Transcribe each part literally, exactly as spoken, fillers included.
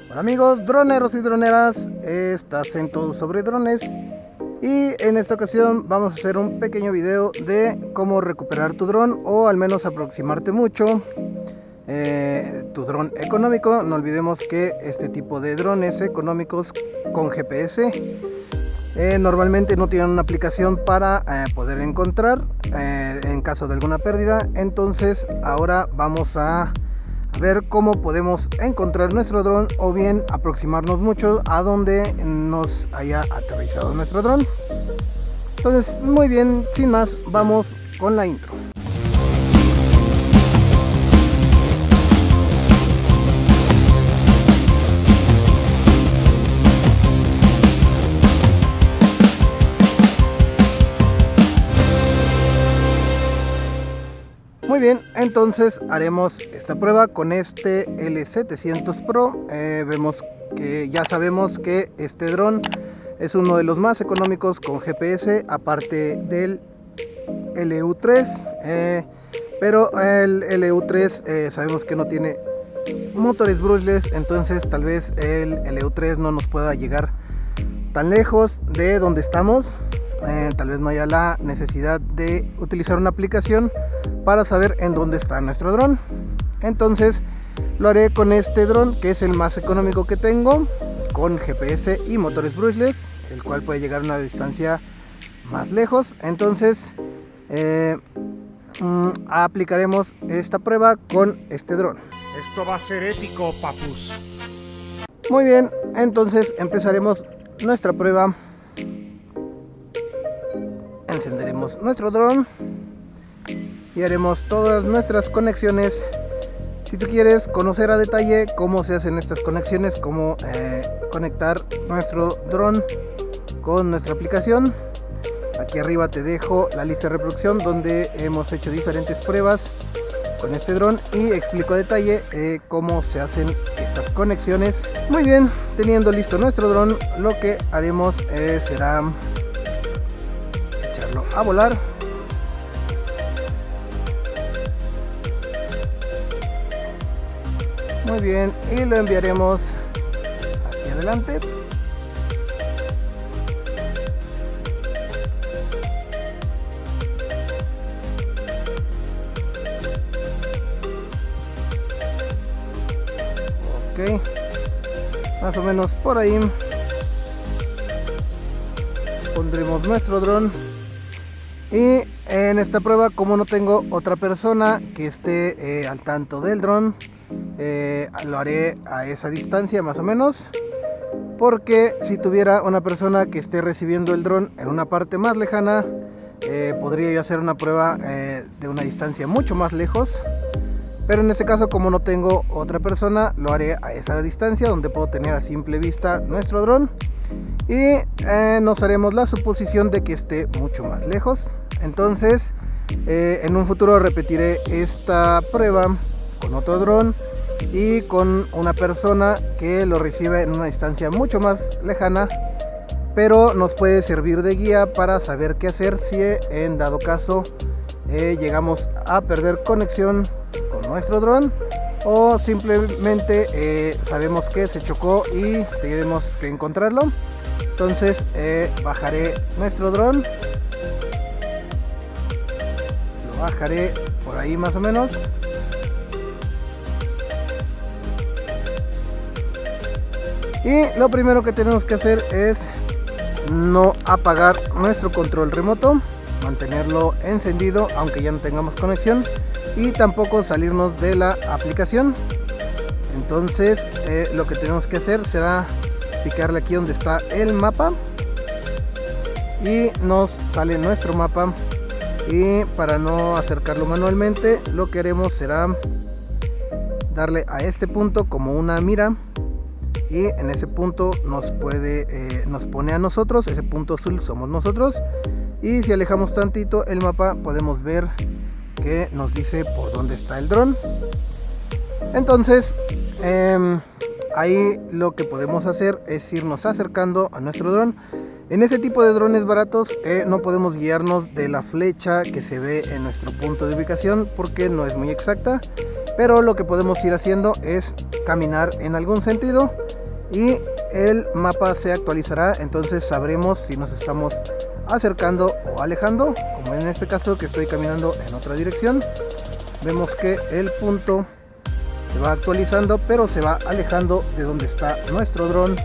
Hola amigos droneros y droneras, estás en Todo Sobre Drones y en esta ocasión vamos a hacer un pequeño video de cómo recuperar tu dron o al menos aproximarte mucho eh, tu dron económico. No olvidemos que este tipo de drones económicos con G P S eh, normalmente no tienen una aplicación para eh, poder encontrar eh, en caso de alguna pérdida. Entonces ahora vamos a ver cómo podemos encontrar nuestro dron o bien aproximarnos mucho a donde nos haya aterrizado nuestro dron. Entonces, muy bien, sin más, vamos con la intro. Muy bien, entonces haremos esta prueba con este L setecientos Pro. Eh, vemos que ya sabemos que este dron es uno de los más económicos con G P S, aparte del L U tres. Eh, pero el L U tres eh, sabemos que no tiene motores brushless, entonces tal vez el L U tres no nos pueda llegar tan lejos de donde estamos. Eh, tal vez no haya la necesidad de utilizar una aplicación para saber en dónde está nuestro dron. Entonces lo haré con este dron, que es el más económico que tengo, con G P S y motores brushless, el cual puede llegar a una distancia más lejos. Entonces eh, mm, aplicaremos esta prueba con este dron. Esto va a ser épico, papus. Muy bien, entonces empezaremos nuestra prueba. Encenderemos nuestro dron y haremos todas nuestras conexiones. Si tú quieres conocer a detalle cómo se hacen estas conexiones, cómo eh, conectar nuestro dron con nuestra aplicación, aquí arriba te dejo la lista de reproducción donde hemos hecho diferentes pruebas con este dron y explico a detalle eh, cómo se hacen estas conexiones. Muy bien, teniendo listo nuestro dron, lo que haremos eh, será echarlo a volar. Muy bien, y lo enviaremos hacia adelante. Ok, más o menos por ahí pondremos nuestro dron. Y en esta prueba, como no tengo otra persona que esté eh, al tanto del dron, eh, lo haré a esa distancia más o menos, porque si tuviera una persona que esté recibiendo el dron en una parte más lejana, eh, podría yo hacer una prueba eh, de una distancia mucho más lejos. Pero en este caso, como no tengo otra persona, lo haré a esa distancia donde puedo tener a simple vista nuestro dron. Y eh, nos haremos la suposición de que esté mucho más lejos. Entonces eh, en un futuro repetiré esta prueba con otro dron y con una persona que lo recibe en una distancia mucho más lejana, pero nos puede servir de guía para saber qué hacer si en dado caso eh, llegamos a perder conexión con nuestro dron, o simplemente eh, sabemos que se chocó y tenemos que encontrarlo. Entonces eh, bajaré nuestro dron, lo bajaré por ahí más o menos, y lo primero que tenemos que hacer es no apagar nuestro control remoto, mantenerlo encendido aunque ya no tengamos conexión, y tampoco salirnos de la aplicación. Entonces eh, lo que tenemos que hacer será picarle aquí donde está el mapa y nos sale nuestro mapa. Y para no acercarlo manualmente, lo que haremos será darle a este punto como una mira, y en ese punto nos puede eh, nos pone a nosotros. Ese punto azul somos nosotros, y si alejamos tantito el mapa podemos ver que nos dice por dónde está el dron. Entonces eh, ahí lo que podemos hacer es irnos acercando a nuestro dron. En ese tipo de drones baratos eh, no podemos guiarnos de la flecha que se ve en nuestro punto de ubicación porque no es muy exacta, pero lo que podemos ir haciendo es caminar en algún sentido y el mapa se actualizará, entonces sabremos si nos estamos acercando o alejando, como en este caso que estoy caminando en otra dirección. Vemos que el punto se va actualizando, pero se va alejando de donde está nuestro dron.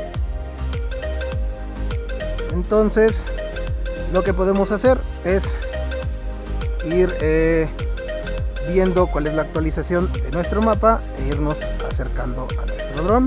Entonces lo que podemos hacer es ir eh, viendo cuál es la actualización de nuestro mapa e irnos acercando a nuestro dron.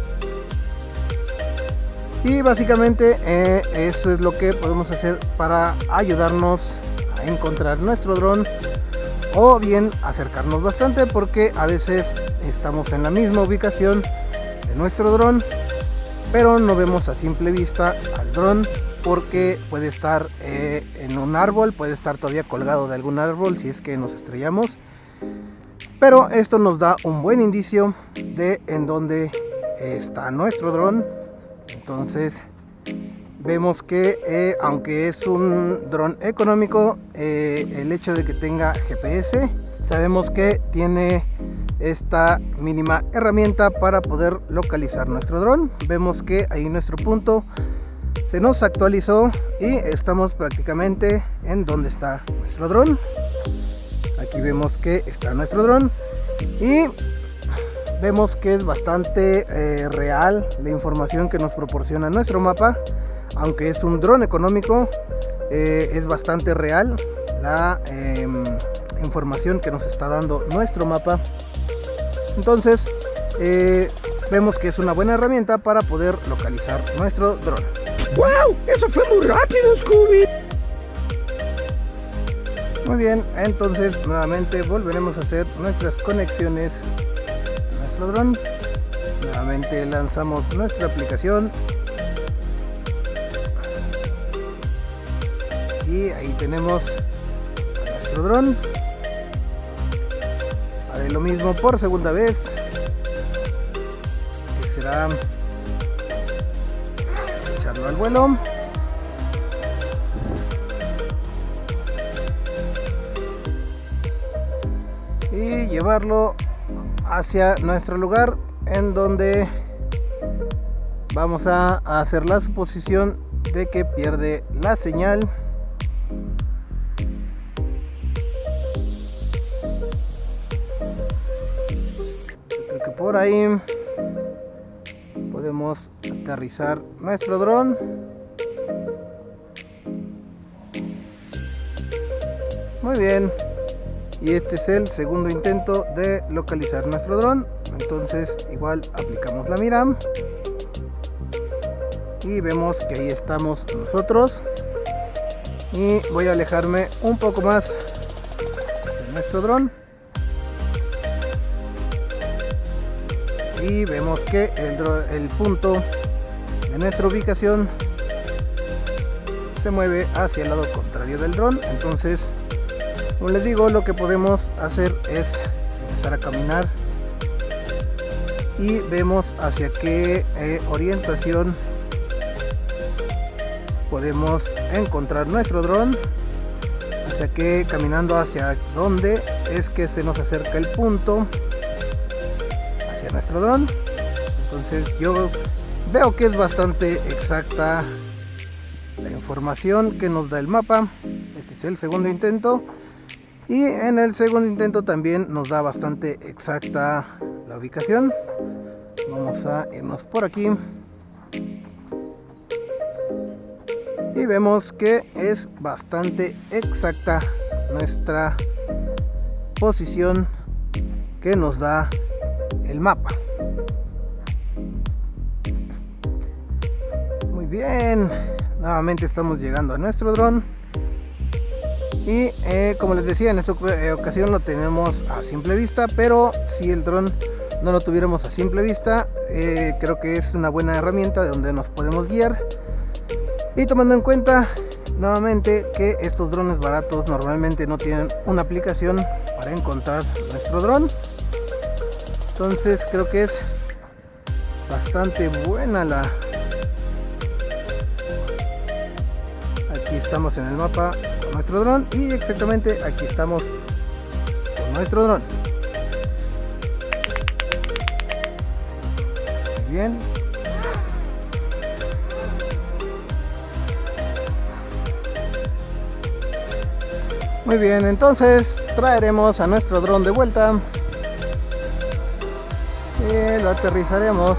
Y básicamente eh, esto es lo que podemos hacer para ayudarnos a encontrar nuestro dron, o bien acercarnos bastante, porque a veces estamos en la misma ubicación de nuestro dron, pero no vemos a simple vista al dron, porque puede estar eh, en un árbol, puede estar todavía colgado de algún árbol si es que nos estrellamos. Pero esto nos da un buen indicio de en dónde está nuestro dron. Entonces vemos que eh, aunque es un dron económico, eh, el hecho de que tenga G P S, sabemos que tiene esta mínima herramienta para poder localizar nuestro dron. Vemos que ahí nuestro punto se nos actualizó y estamos prácticamente en donde está nuestro dron. Aquí vemos que está nuestro dron y vemos que es bastante eh, real la información que nos proporciona nuestro mapa. Aunque es un dron económico, eh, es bastante real la eh, información que nos está dando nuestro mapa. Entonces eh, vemos que es una buena herramienta para poder localizar nuestro dron. ¡Wow! ¡Eso fue muy rápido, Scooby! Muy bien, entonces nuevamente volveremos a hacer nuestras conexiones a nuestro dron. Nuevamente lanzamos nuestra aplicación y ahí tenemos a nuestro dron. Haré lo mismo por segunda vez, que será echarlo al vuelo. Y llevarlo hacia nuestro lugar, en donde vamos a hacer la suposición de que pierde la señal. Creo que por ahí podemos aterrizar nuestro dron. Muy bien. Y este es el segundo intento de localizar nuestro dron. Entonces igual aplicamos la mira y vemos que ahí estamos nosotros. Y voy a alejarme un poco más de nuestro dron y vemos que el, dron, el punto de nuestra ubicación se mueve hacia el lado contrario del dron. Entonces, como les digo, lo que podemos hacer es empezar a caminar y vemos hacia qué eh, orientación podemos encontrar nuestro dron, hacia qué, caminando hacia dónde es que se nos acerca el punto hacia nuestro dron. Entonces yo veo que es bastante exacta la información que nos da el mapa. Este es el segundo intento. Y en el segundo intento también nos da bastante exacta la ubicación. Vamos a irnos por aquí. Y vemos que es bastante exacta nuestra posición que nos da el mapa. Muy bien. Nuevamente estamos llegando a nuestro dron. Y eh, como les decía, en esta ocasión lo tenemos a simple vista, pero si el dron no lo tuviéramos a simple vista, eh, creo que es una buena herramienta de donde nos podemos guiar. Y tomando en cuenta nuevamente que estos drones baratos normalmente no tienen una aplicación para encontrar nuestro dron, entonces creo que es bastante buena la... Aquí estamos en el mapa con nuestro dron y exactamente aquí estamos con nuestro dron. Muy bien. Muy bien, entonces traeremos a nuestro dron de vuelta y lo aterrizaremos.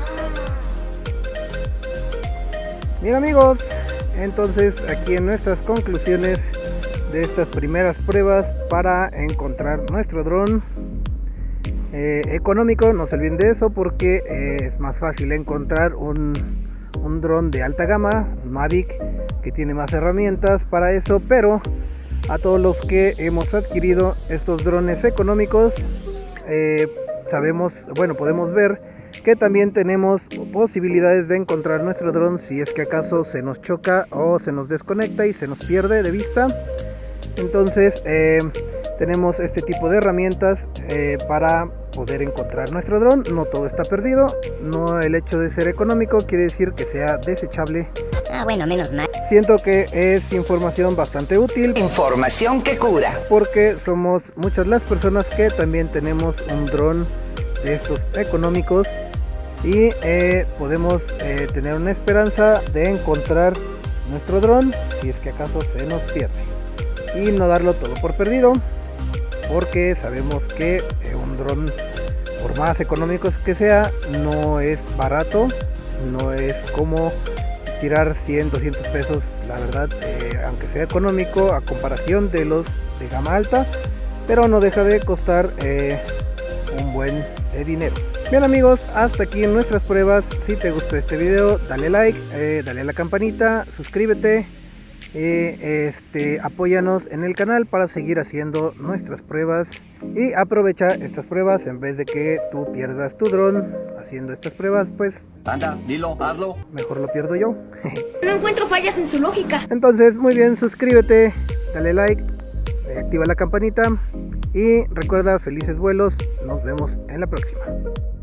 Bien amigos, entonces aquí en nuestras conclusiones de estas primeras pruebas para encontrar nuestro dron eh, económico. No se olviden de eso, porque eh, es más fácil encontrar un, un dron de alta gama, un Mavic, que tiene más herramientas para eso. Pero a todos los que hemos adquirido estos drones económicos, eh, sabemos, bueno, podemos ver que también tenemos posibilidades de encontrar nuestro dron si es que acaso se nos choca o se nos desconecta y se nos pierde de vista. Entonces eh, tenemos este tipo de herramientas eh, para poder encontrar nuestro dron. No todo está perdido, no el hecho de ser económico quiere decir que sea desechable. Ah, bueno, menos mal. Siento que es información bastante útil. Información que cura. Porque somos muchas las personas que también tenemos un dron de estos económicos y eh, podemos eh, tener una esperanza de encontrar nuestro dron si es que acaso se nos pierde, y no darlo todo por perdido, porque sabemos que eh, un dron, por más económicos que sea, no es barato, no es como tirar cien, doscientos pesos, la verdad, eh, aunque sea económico a comparación de los de gama alta, pero no deja de costar eh, un buen eh, dinero. Bien amigos, hasta aquí en nuestras pruebas. Si te gustó este video, dale like, eh, dale a la campanita, suscríbete, eh, este, apóyanos en el canal para seguir haciendo nuestras pruebas, y aprovecha estas pruebas en vez de que tú pierdas tu dron haciendo estas pruebas. Pues anda, dilo, hazlo. Mejor lo pierdo yo. No encuentro fallas en su lógica. Entonces, muy bien, suscríbete, dale like, activa la campanita y recuerda, felices vuelos. Nos vemos en la próxima.